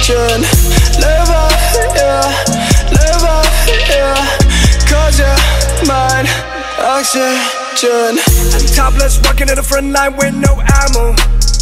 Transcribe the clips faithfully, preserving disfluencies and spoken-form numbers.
oxygen. Live up, yeah, live up, yeah, cause you're mine, oxygen. I'm topless, walking to the front line with no ammo.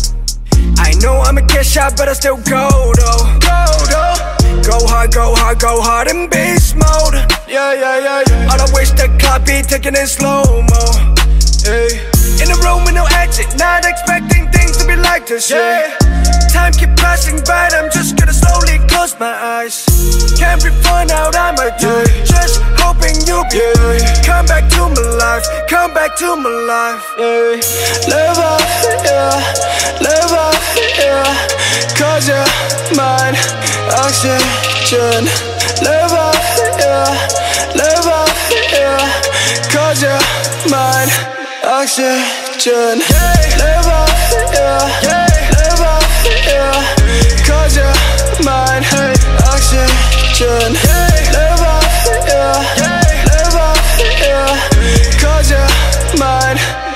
I know I'm a kid shot, but I still go though, go though. Go hard, go hard, go hard in beast mode. Yeah, yeah, yeah, yeah. All I wish the clock be ticking in slow-mo. Hey. In a room with no exit, not expecting things to be like this, yeah. Time keep passing by, I'm just gonna slowly close my eyes. Can't be fun out, I'm a yeah. Just hoping you'll be yeah. Come back to my life, come back to my life, yeah. Live up, yeah, live up, yeah, cause you're mine, oxygen. Live up, yeah, live up, yeah, cause you're mine, oxygen. Live up, yeah, live up, yeah, cause you're mine, oxygen. Live up, yeah, live up, yeah, cause you're mine,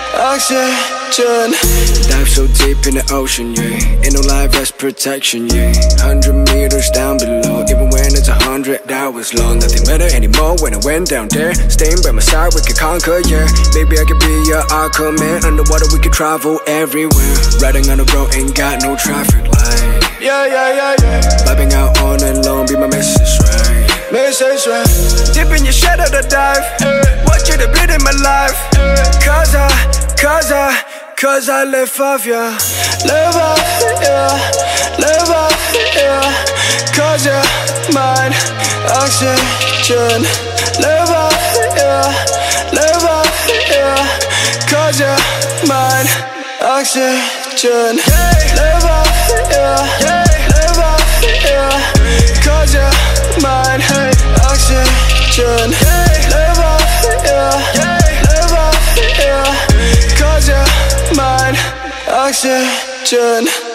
oxygen. Dive so deep in the ocean, yeah. Ain't no life as protection, yeah. Hundred meters down below, even when it's a hundred hours long. Nothing matter anymore when I went down there. Staying by my side, we could conquer, yeah. Maybe I could be your Aquaman. Underwater, we could travel everywhere. Riding on the road, ain't got no traffic light. Yeah, yeah, yeah, yeah. Vibing out on and long, be my message, right? Message, right? Deep in your shadow to dive. Want you to bleed in my life. Cause I, cause I Cause I live off, yeah. Live up, yeah, live up, yeah, cause you're mine, oxygen. Live up, yeah, live up, yeah, cause you're mine, oxygen. Live up, yeah, live up, yeah, cause you're mine, oxygen. Live up, yeah, live up, yeah, cause you're mine, oxygen.